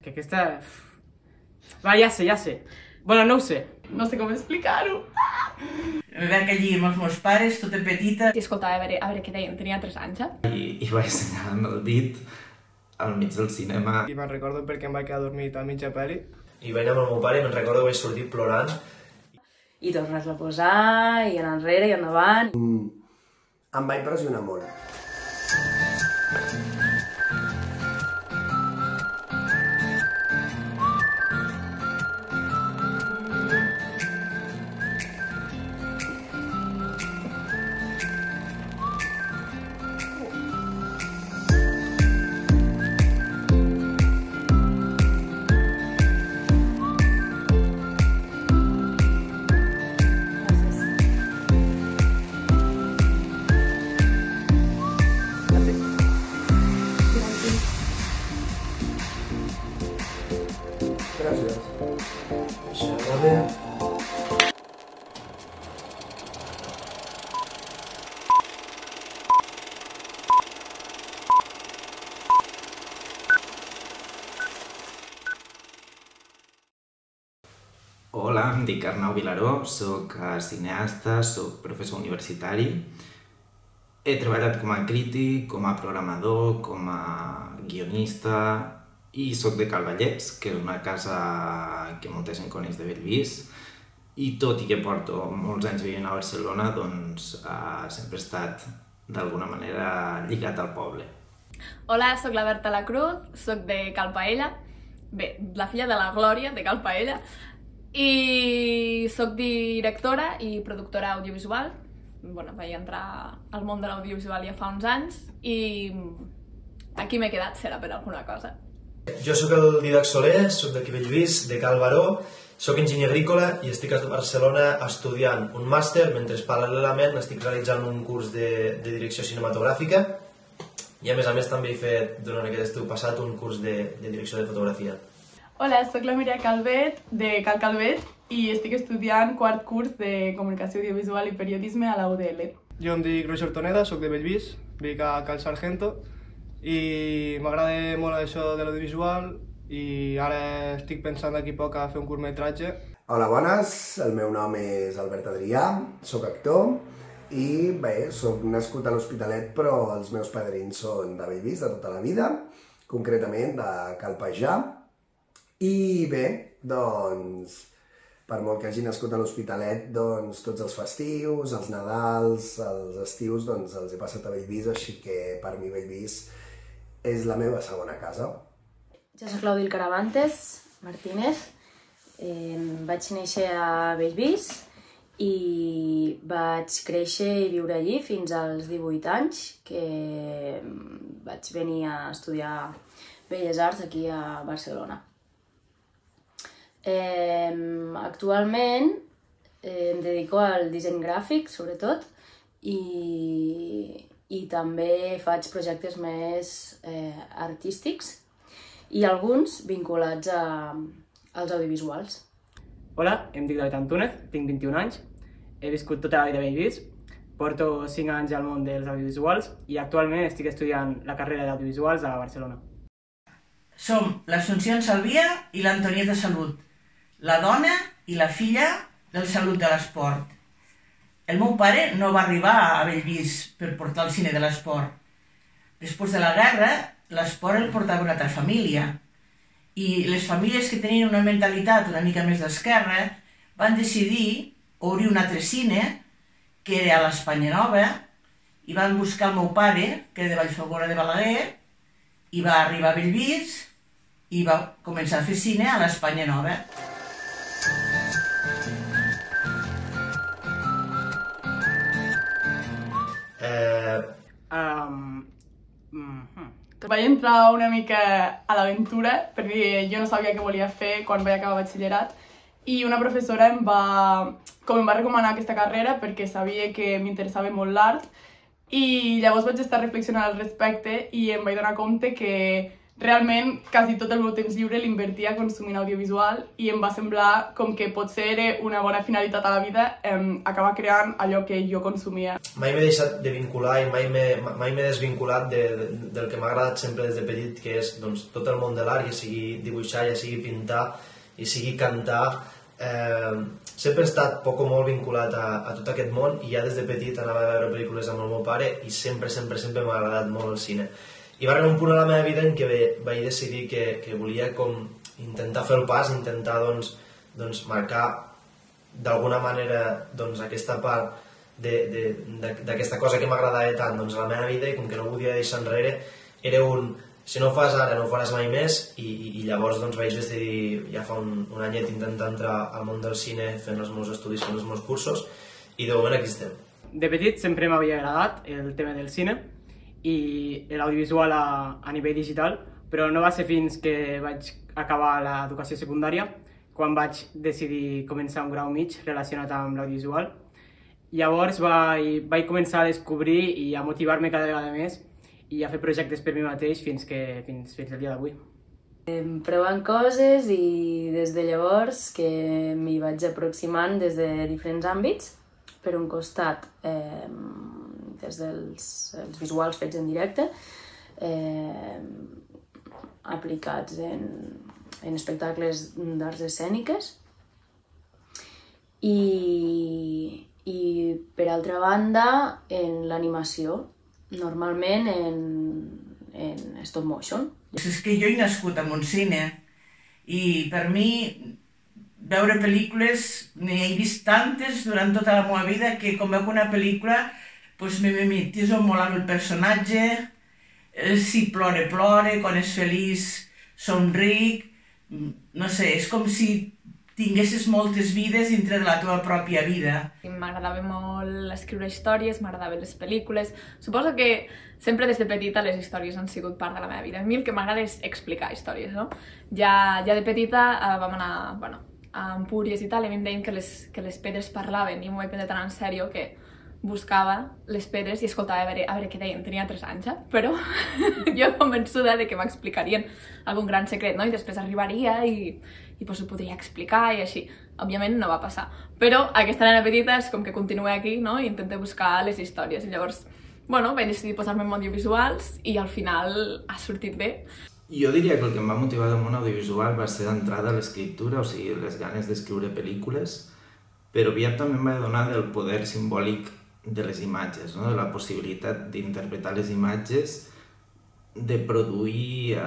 Que aquesta... Va, ja sé. Bueno, no ho sé. No sé com explicar-ho. Me vaig allí amb els meus pares, tota petita. I escoltava, a veure què deien, tenia 3 anys, I vaig assenyalar amb el dit al mig del cinema. I me'n recordo perquè em vaig quedar dormit a mitja pel·li. I vaig anar amb el meu pare i me'n recordo que vaig sortir plorant. I tornes a posar, i anar enrere i endavant. Em vaig pressionar molt. Gràcies. Això va bé. Hola, em dic Arnau Vilaró, soc cineasta, soc professor universitari. He treballat com a crític, com a programador, com a guionista i soc de Calvallets, que és una casa que molta gent coneix de Bellvís. I tot i que porto molts anys vivint a Barcelona, doncs sempre he estat d'alguna manera lligat al poble. Hola, sóc la Berta Lacruz, sóc de Cal Paella. Bé, la filla de la Glòria, de Cal Paella. I sóc directora i productora audiovisual. Bueno, vaig entrar al món de l'audiovisual ja fa uns anys i aquí m'he quedat, serà per alguna cosa. Jo sóc el Didac Soler, sóc d'aquí Bellvís, de Cal Baró, sóc enginyer agrícola i estic a Barcelona estudiant un màster mentre paral·lelament estic realitzant un curs de direcció cinematogràfica i a més també he fet durant aquest estiu passat un curs de direcció de fotografia. Hola, sóc la Mireia Calvet, de Cal Calvet, i estic estudiant quart curs de Comunicació Audiovisual i Periodisme a la UDL. Jo em dic Roger Toneda, soc de Bellvís, vic a Cal Sargento i m'agrada molt això de l'audiovisual i ara estic pensant d'aquí poc a fer un curtmetratge. Hola, bones, el meu nom és Albert Adrià, soc actor i bé, soc nascut a l'Hospitalet però els meus padrins són de Bellvís de tota la vida, concretament de Cal Pajà. I bé, doncs, per molt que hagi nascut a l'Hospitalet, doncs tots els festius, els Nadals, els estius, doncs els he passat a Bellvís, així que per mi Bellvís és la meva segona casa. Jo soc l'Odil Caravantes Martínez, vaig néixer a Bellvís i vaig créixer i viure allí fins als 18 anys, que vaig venir a estudiar Belles Arts aquí a Barcelona. Actualment em dedico al disseny gràfic, sobretot, i també faig projectes més artístics i alguns vinculats als audiovisuals. Hola, em dic David Antúnez, tinc 21 anys, he viscut tota la vida a Bellvís, porto 5 anys al món dels audiovisuals i actualment estic estudiant la carrera d'audiovisuals a Barcelona. Som l'Assumpció Salvia i l'Antonieta Salut, la dona i la filla del Salut de l'Esport. El meu pare no va arribar a Bellvís per portar el cine de l'esport. Després de la guerra, l'esport el portava una altra família. I les famílies que tenien una mentalitat una mica més d'esquerra van decidir obrir un altre cine, que era a l'Espanya Nova, i van buscar el meu pare, que era de Vallfogona de Balaguer, i va arribar a Bellvís i va començar a fer cine a l'Espanya Nova. Vaig entrar una mica a l'aventura perquè jo no sabia què volia fer quan vaig acabar batxillerat i una professora em va recomanar aquesta carrera perquè sabia que m'interessava molt l'art i llavors vaig estar reflexionant al respecte i em vaig donar compte que realment quasi tot el meu temps lliure l'invertia consumint audiovisual i em va semblar com que potser era una bona finalitat a la vida acabar creant allò que jo consumia. Mai m'he deixat de vincular i mai m'he desvinculat del que m'ha agradat sempre des de petit, que és tot el món de l'art, ja sigui dibuixar, ja sigui pintar, ja sigui cantar. Sempre he estat poc o molt vinculat a tot aquest món i ja des de petit anava a veure pel·lícules amb el meu pare i sempre m'ha agradat molt el cine. I va arribar un punt a la meva vida en què vaig decidir que volia intentar fer el pas, intentar marcar d'alguna manera aquesta part d'aquesta cosa que m'agradava tant a la meva vida, i com que no podia deixar enrere, era si no ho fas ara no ho faràs mai més, i llavors vaig decidir ja fa un anyet intentar entrar al món del cine fent els meus estudis, fent els meus cursos, i de moment aquí estem. De petit sempre m'havia agradat el tema del cine i l'audiovisual a nivell digital, però no va ser fins que vaig acabar l'educació secundària quan vaig decidir començar un grau mig relacionat amb l'audiovisual. Llavors vaig començar a descobrir i a motivar-me cada vegada més i a fer projectes per mi mateix fins al dia d'avui. Provant coses i des de llavors que m'hi vaig aproximant des de diferents àmbits. Per un costat, des dels visuals fets en directe, aplicats en espectacles d'arts escèniques, i per altra banda en l'animació, normalment en stop motion. És que jo he nascut amb un cine i per mi veure pel·lícules, n'he vist tantes durant tota la meva vida que quan veig una pel·lícula me mimetizo molt amb el personatge, si plore, quan és feliç, somric, no sé, és com si tinguessis moltes vides dintre de la teva pròpia vida. M'agradava molt escriure històries, m'agradaven les pel·lícules. Suposo que sempre des de petita les històries han sigut part de la meva vida. A mi el que m'agrada és explicar històries, no? Ja de petita vam anar, a Empúries i tal, i a mi em deien que les pedres parlaven, i m'ho vaig prendre tan en sèrio que buscava les pedres i escoltava a veure què deien. Tenia 3 anys, però jo convençuda de que m'explicarien algun gran secret, no? I després arribaria i ho podria explicar i així. Òbviament no va passar, però aquesta nena petita és com que continué aquí, no? I intenté buscar les històries, i llavors vaig decidir posar-me en audiovisuals i al final ha sortit bé. Jo diria que el que em va motivar del món audiovisual va ser d'entrada l'escriptura, o sigui, les ganes d'escriure pel·lícules, però aviat també em va donar del poder simbòlic de les imatges, de la possibilitat d'interpretar les imatges, de produir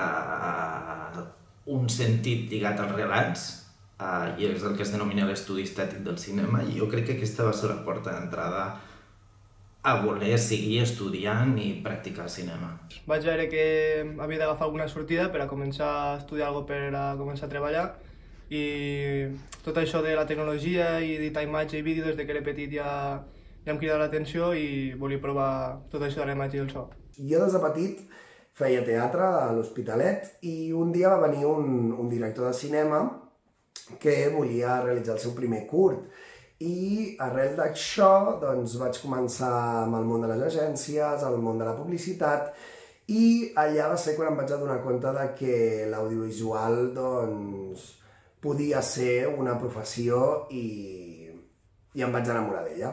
un sentit lligat als relats, i és el que es denomina l'estudi estètic del cinema, i jo crec que aquesta va ser la porta d'entrada a voler seguir estudiant i practicar cinema. Vaig veure que havia d'agafar alguna sortida per a començar a estudiar alguna cosa, per a començar a treballar, i tot això de la tecnologia i editar imatge i vídeo des que era petit ja em crida l'atenció i volia provar tot això de la imatge i el so. Jo des de petit feia teatre a l'Hospitalet i un dia va venir un director de cinema que volia realitzar el seu primer curt. I arrel d'això vaig començar amb el món de les agències, el món de la publicitat, i allà va ser quan em vaig adonar compte que l'audiovisual podia ser una professió i em vaig enamorar d'ella.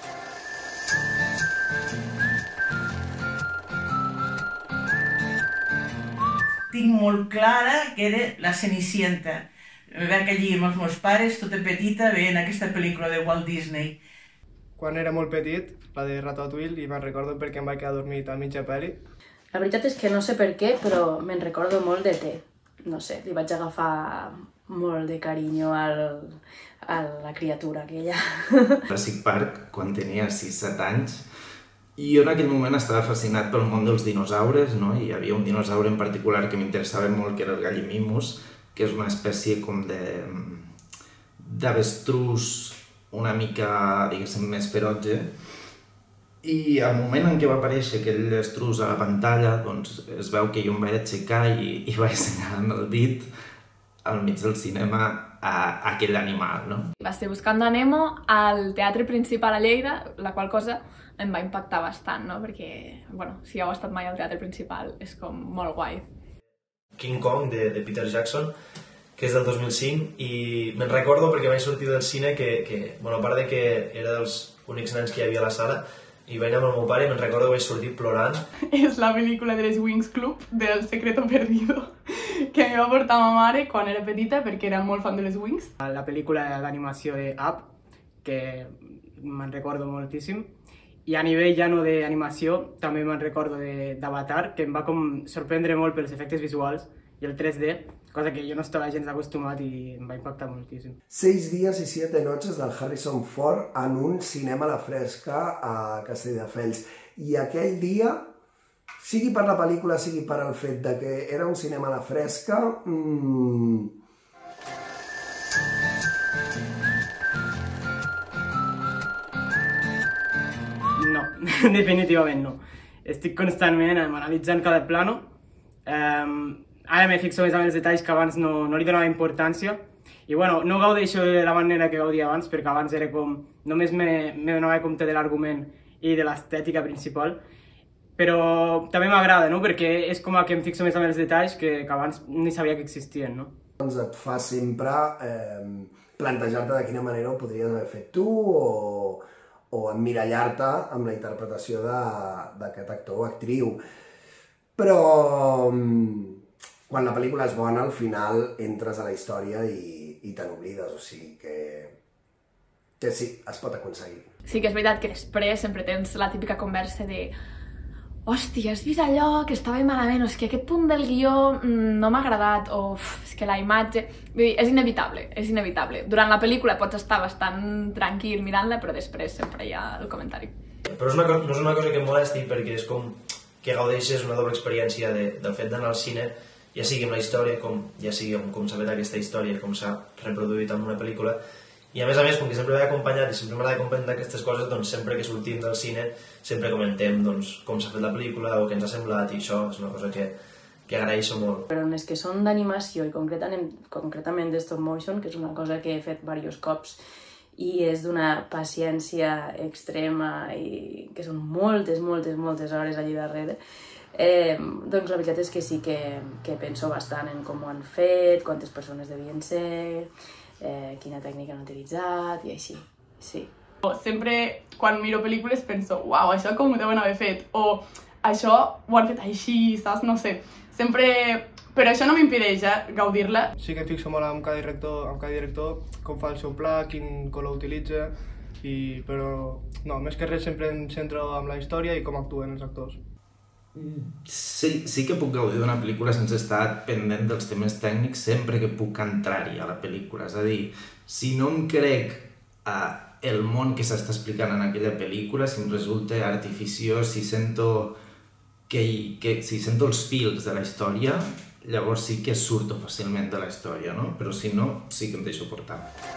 Tinc molt clara que era la Cenicienta. Veig allí amb els meus pares, tota petita, veient aquesta pel·lícula de Walt Disney. Quan era molt petit, la de Ratatouille, i me'n recordo perquè em vaig quedar dormit a mitja pel·li. La veritat és que no sé per què, però me'n recordo molt de T. No sé, li vaig agafar molt de carinyo a la criatura aquella. Jurassic Park, quan tenia 6-7 anys, i jo en aquell moment estava fascinat pel món dels dinosaures, no? I hi havia un dinosaure en particular que m'interessava molt, que era el Gallimimus, que és una espècie com d'avestrús una mica, diguéssim, més ferotge. I al moment en què va aparèixer aquell estrus a la pantalla, doncs es veu que jo em vaig aixecar i vaig assenyalar amb el dit al mig del cinema a aquell animal, no? Va ser Buscando a Nemo al Teatre Principal a Lleida, la qual cosa em va impactar bastant, no? Perquè, si heu estat mai al Teatre Principal és com molt guai. King Kong de Peter Jackson, que és del 2005, i me'n recordo perquè vaig sortir del cine que bueno, a part de que era dels únics nens que hi havia a la sala, i vaig anar amb el meu pare i me'n recordo que vaig sortir plorant. És la pel·lícula de les Wings Club, del Secreto Perdido, que em va portar ma mare quan era petita perquè era molt fan de les Wings. La pel·lícula d'animació de Up, que me'n recordo moltíssim. I a nivell ja no d'animació, també me'n recordo d'Avatar, que em va com sorprendre molt pels efectes visuals i el 3D, cosa que jo no estava gens acostumat i em va impactar moltíssim. 6 días y 7 noches del Harrison Ford en un cinema a la fresca a Castelldefels. I aquell dia, sigui per la pel·lícula, sigui per el fet de que era un cinema a la fresca, No, definitivament no. Estic constantment analitzant cada plano. Ara me fixo més en els detalls que abans no li donava importància. I bueno, no gaudeixo de la manera que gaudia abans, perquè abans era com... Només me donava compte de l'argument i de l'estètica principal. Però també m'agrada, no? Perquè és com que em fixo més en els detalls que abans ni sabia que existien, no? Doncs et fa sempre plantejar-te de quina manera ho podries haver fet tu o emmirallar-te amb la interpretació d'aquest actor o actriu. Però quan la pel·lícula és bona, al final entres a la història i te n'oblides, o sigui que sí, es pot aconseguir. Sí que és veritat que després sempre tens la típica conversa de hòstia, has vist allò que estava malament, o és que aquest punt del guió no m'ha agradat, o és que la imatge... Vull dir, és inevitable. Durant la pel·lícula pots estar bastant tranquil mirant-la, però després sempre hi ha el comentari. Però no és una cosa que em molesti, perquè és com que gaudeixes una doble experiència del fet d'anar al cine, ja sigui amb la història, ja sigui com s'ha fet aquesta història, com s'ha reproduït en una pel·lícula, i a més, com que sempre vaig acompanyat i sempre m'agrada comentar aquestes coses, doncs sempre que sortim del cine sempre comentem com s'ha fet la pel·lícula o què ens ha semblat, i això és una cosa que agraeixo molt. Però en les que són d'animació i concretament de stop motion, que és una cosa que he fet diversos cops i és d'una paciència extrema i que són moltes hores allí darrere, doncs la veritat és que sí que penso bastant en com ho han fet, quantes persones devien ser, quina tècnica han utilitzat i així, sí. Sempre quan miro pel·lícules penso, uau, això com ho deuen haver fet, o això ho han fet així, saps? No sé, sempre... Però això no m'impedeix gaudir-la. Sí que em fixo molt amb cada director, com fa el seu pla, quin color utilitza, però no, més que res sempre em centro en la història i com actuen els actors. Sí que puc gaudir d'una pel·lícula sense estar pendent dels temes tècnics sempre que puc entrar-hi a la pel·lícula. És a dir, si no em crec el món que s'està explicant en aquella pel·lícula, si em resulta artificiós, si sento els fils de la història, llavors sí que surto fàcilment de la història, no? Però si no, sí que em deixo portar.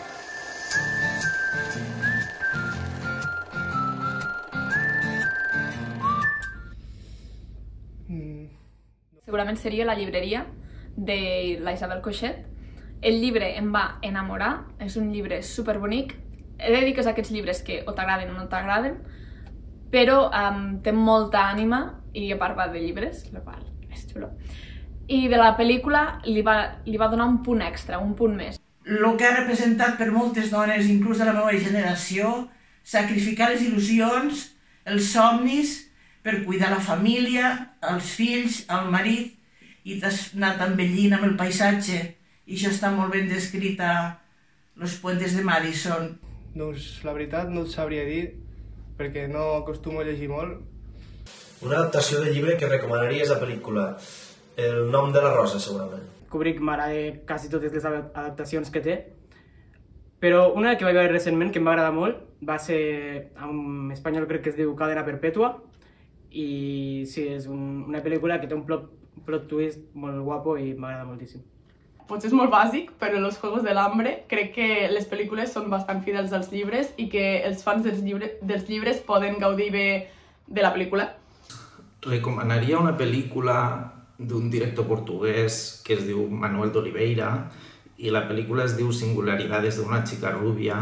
Segurament seria La llibreria, de la Isabel Coixet. El llibre em va enamorar, és un llibre superbonic. He de dir que és aquests llibres que o t'agraden o no t'agraden, però té molta ànima i a part va de llibres, la qual és xulo. I de la pel·lícula li va donar un punt extra, un punt més. El que ha representat per moltes dones, inclús de la meva generació, sacrificar les il·lusions, els somnis, per cuidar la família, els fills, el marit, i t'has anat envellint amb el paisatge, i això està molt ben descrit a Los puentes de Madison. Doncs la veritat no et sabria dir, perquè no acostumo a llegir molt. Una adaptació de llibre que recomanaries a pel·lícula, El nom de la rosa, segurament. Kubrick m'agrada quasi totes les adaptacions que té, però una que vaig veure recentment que em va agradar molt va ser, en espanyol crec que es diu Cadena Perpètua, i sí, és una pel·lícula que té un plot twist molt guapo i m'agrada moltíssim. Potser és molt bàsic, però Los Juegos del Hambre crec que les pel·lícules són bastant fidels als llibres i que els fans dels llibres poden gaudir bé de la pel·lícula. Recomanaria una pel·lícula d'un director portuguès que es diu Manuel de Oliveira i la pel·lícula es diu Singularidades de una chica rubia,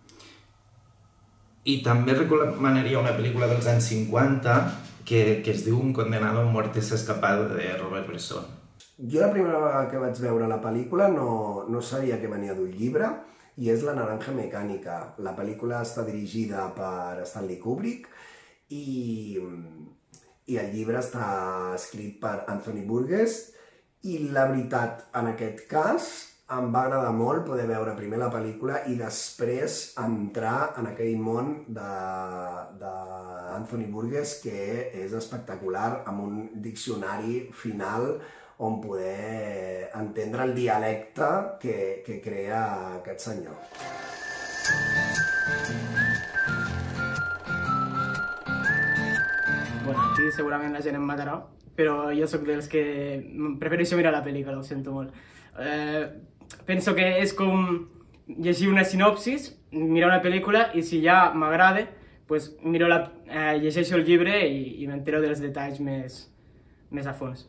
i també recomanaria una pel·lícula dels anys 50 que es diu Un condenado a muerte escapado de Robert Bresson. Jo la primera vegada que vaig veure la pel·lícula no sabia que venia d'un llibre, i és La naranja mecànica. La pel·lícula està dirigida per Stanley Kubrick i el llibre està escrit per Anthony Burgess, i la veritat, en aquest cas, em va agradar molt poder veure primer la pel·lícula i després entrar en aquell món d'Anthony Burgess, que és espectacular, amb un diccionari final on poder entendre el dialecte que crea aquest senyor. Bueno, aquí segurament la gent em matarà, però jo sóc dels que prefereixo mirar la pel·lícula, ho sento molt. Penso que és com llegir una sinopsis, mirar una pel·lícula, i si ja m'agrada, pues llegeixo el llibre i m'entero dels detalls més a fons.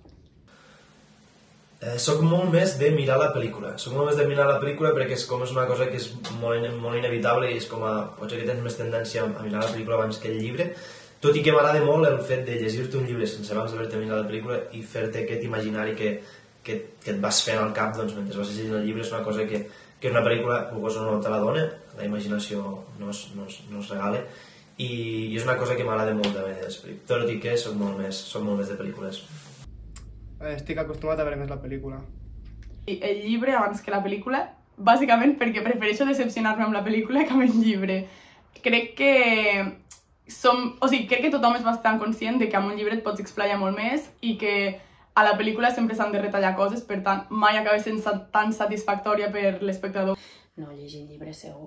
Soc molt més de mirar la pel·lícula. Perquè és una cosa que és molt inevitable i és com potser que tens més tendència a mirar la pel·lícula abans que el llibre, tot i que m'agrada molt el fet de llegir-te un llibre sense abans d'haver-te mirat la pel·lícula i fer-te aquest imaginari que et vas fent al cap mentre vas llegint el llibre. És una cosa que una pel·lícula no te la dona, la imaginació no es regala, i és una cosa que m'agrada molt també, tot i que soc molt més de pel·lícules. Estic acostumat a veure més la pel·lícula. El llibre abans que la pel·lícula, bàsicament perquè prefereixo decepcionar-me amb la pel·lícula que amb el llibre. Crec que tothom és bastant conscient de que amb un llibre et pots explayar molt més i que a la pel·lícula sempre s'han de retallar coses, per tant, mai acaba sent tan satisfactòria per l'espectador. No llegir el llibre segur,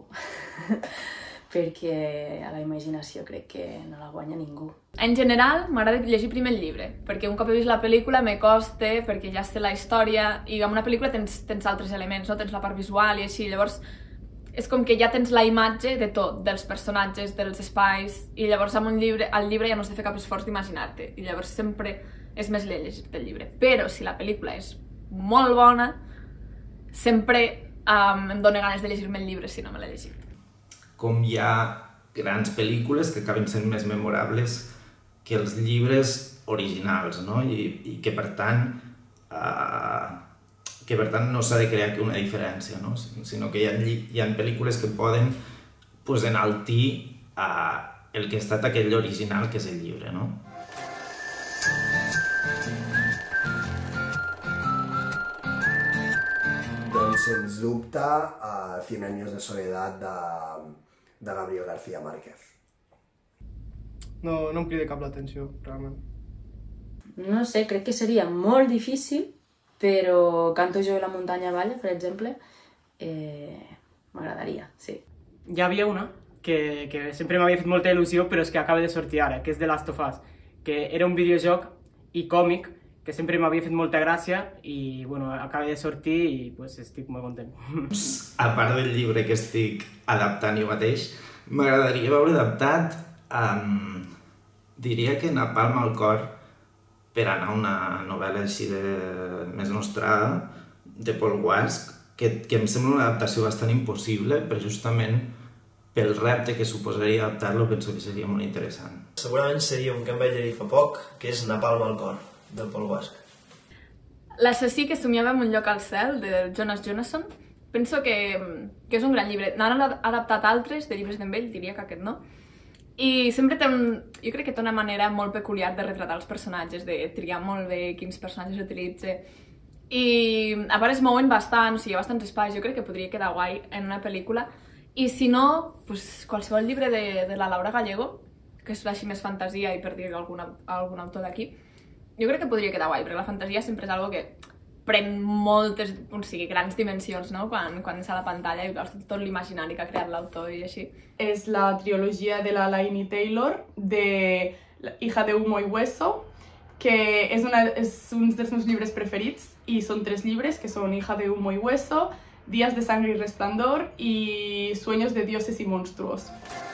perquè a la imaginació crec que no la guanya ningú. En general, m'agrada llegir primer el llibre, perquè un cop he vist la pel·lícula me costa, perquè ja sé la història, i amb una pel·lícula tens altres elements, no? Tens la part visual i així, llavors és com que ja tens la imatge de tot, dels personatges, dels espais, i llavors amb el llibre ja no has de fer cap esforç d'imaginar-te, i llavors sempre és més llegir-te el llibre. Però si la pel·lícula és molt bona, sempre em dóna ganes de llegir-me el llibre si no me l'he llegit. Com hi ha grans pel·lícules que acaben sent més memorables que els llibres originals, no? I que per tant no s'ha de crear una diferència, no? Sinó que hi ha pel·lícules que poden enaltir el que ha estat aquell original que és el llibre, no? Doncs, sens dubte, 100 años de soledad de Gabriel García Márquez. No em crida cap l'atenció, realment. No sé, crec que seria molt difícil, però Canto jo i la muntanya balla, per exemple, m'agradaria, sí. Hi havia una que sempre m'havia fet molta il·lusió, però és que acaba de sortir ara, que és The Last of Us, que era un videojoc i còmic que sempre m'havia fet molta gràcia i, bueno, acaba de sortir i estic molt content. A part del llibre que estic adaptant jo mateix, m'agradaria veure adaptat, diria que Napalm al cor, per anar a una novel·la així més nostrada, de Paul Guasc, que em sembla una adaptació bastant impossible, però justament pel repte que suposaria adaptar-lo penso que seria molt interessant. Segurament seria un que em vaig llegir fa poc, que és Napalm al cor, del Paul Guasc. L'assassí que somiava en un lloc al cel, de Jonas Jonasson, penso que és un gran llibre. N'han adaptat altres de llibres d'en ell, diria que aquest no. I sempre jo crec que té una manera molt peculiar de retratar els personatges, de triar molt bé quins personatges utilitza. I a part es mouen bastant, o sigui, hi ha bastants espais, jo crec que podria quedar guai en una pel·lícula. I si no, qualsevol llibre de la Laura Gallego, que és així més fantasia i per dir algun autor d'aquí, jo crec que podria quedar guai, perquè la fantasia sempre és algo que pren moltes, grans dimensions, no? Quan és a la pantalla i veus tot l'imaginari que ha creat l'autor i així. És la trilogia de la Laini Taylor, de Hija de humo y hueso, que és un dels meus llibres preferits, i són 3 llibres, que són Hija de humo y hueso, Días de sangre y resplandor y Sueños de dioses y monstruos.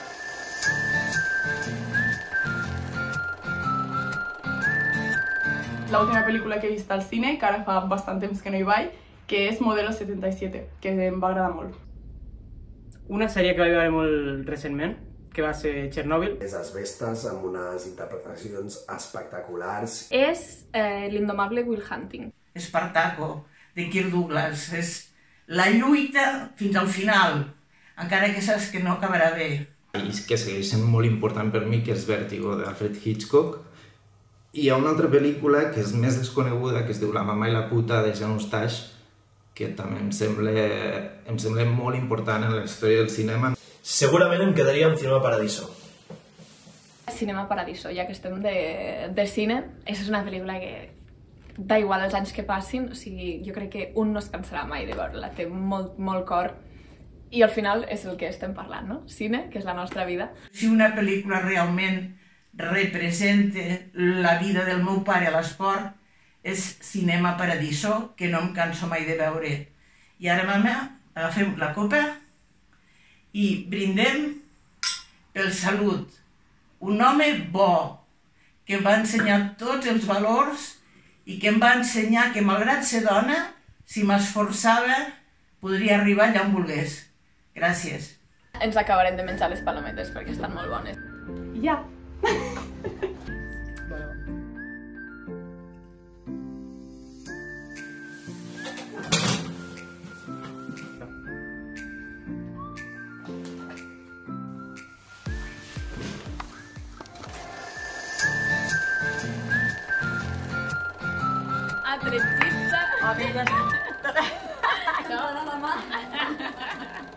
L'última pel·lícula que he vist al cine, que ara fa bastant temps que no hi vaig, que és Modelo 77, que em va agradar molt. Una sèrie que vaig veure molt recentment, que va ser Chernobyl. Les asbestes amb unes interpretacions espectaculars. És l'indomable Will Hunting. Espartaco, de Kirk Douglas. És la lluita fins al final, encara que saps que no acabarà bé. I que segueix sent molt important per mi, que és Vértigo, d'Alfred Hitchcock. I hi ha una altra pel·lícula que és més desconeguda, que es diu La mama i la puta, de Jan Eustache, que també em sembla molt important en la història del cinema. Segurament em quedaria amb Cinema Paradiso. Cinema Paradiso, ja que estem de cine, és una pel·lícula que da igual els anys que passin, o sigui, jo crec que un no es cansarà mai de veure-la, té molt, molt cor, i al final és el que estem parlant, no? Cine, que és la nostra vida. Si una pel·lícula realment representa la vida del meu pare a l'esport, és Cinema Paradiso, que no em canso mai de veure. I ara, mama, agafem la copa i brindem pel Salut. Un home bo, que em va ensenyar tots els valors i que em va ensenyar que, malgrat ser dona, si m'esforçava, podria arribar allà on volgués. Gràcies. Ens acabarem de menjar les palometes perquè estan molt bones. Ja. Atrezita. Amiga. Acaba de la mà.